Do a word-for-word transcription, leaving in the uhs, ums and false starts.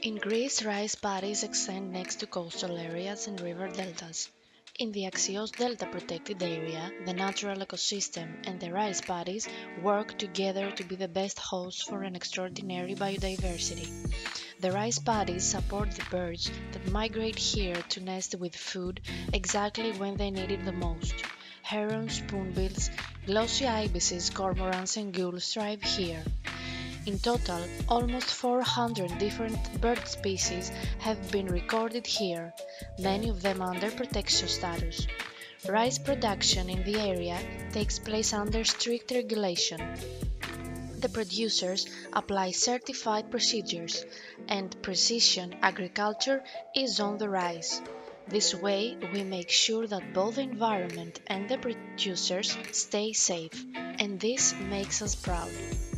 In Greece, rice paddies extend next to coastal areas and river deltas. In the Axios Delta protected area, the natural ecosystem and the rice paddies work together to be the best host for an extraordinary biodiversity. The rice paddies support the birds that migrate here to nest with food exactly when they need it the most. Herons, spoonbills, glossy ibises, cormorants and gulls thrive here. In total, almost four hundred different bird species have been recorded here, many of them under protection status. Rice production in the area takes place under strict regulation. The producers apply certified procedures, and precision agriculture is on the rise. This way, we make sure that both the environment and the producers stay safe, and this makes us proud.